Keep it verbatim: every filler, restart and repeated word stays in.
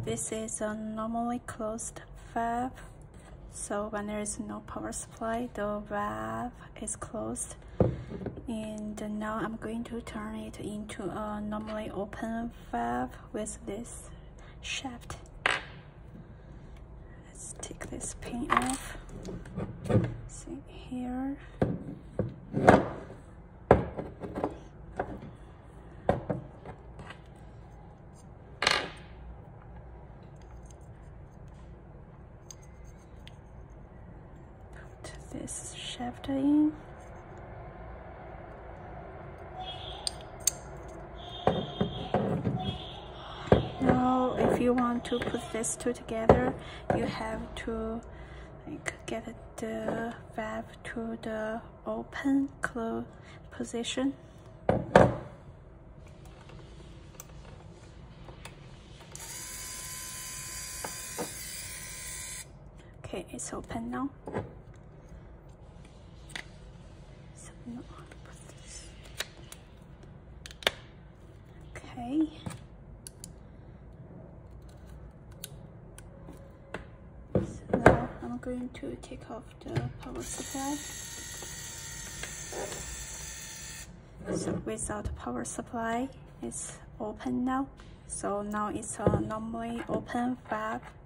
this is a normally closed valve. So when there is no power supply, the valve is closed. And now I'm going to turn it into a normally open valve with this shaft. Let's take this pin off. See here. Put this shaft in. Now, if you want to put these two together, you have to like get the valve to the open close position. Okay, it's open now. So now put this. Okay. I'm going to take off the power supply. So without power supply, it's open now. So now it's a normally open valve.